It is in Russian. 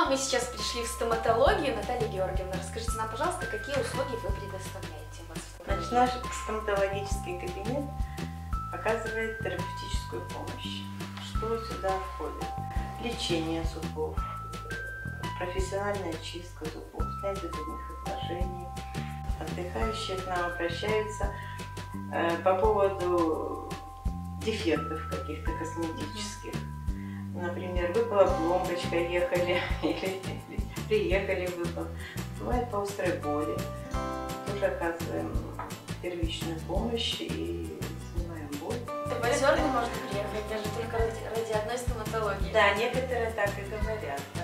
мы сейчас пришли в стоматологию. Наталья Георгиевна, расскажите нам, пожалуйста, какие услуги вы предоставляете у вас в Значит, наш стоматологический кабинет оказывает терапевтическую помощь. Что сюда входит? Лечение зубов, профессиональная чистка зубов, снятие зубных отложений. Отдыхающие к нам обращаются по поводу дефектов каких-то косметических. Например, выпала пломбочка, ехали или приехали, выпал. Бывает по острой боли. Тоже оказываем первичную помощь и снимаем боль. По зерну можно приехать даже только ради одной стоматологии. Да, некоторые так и говорят.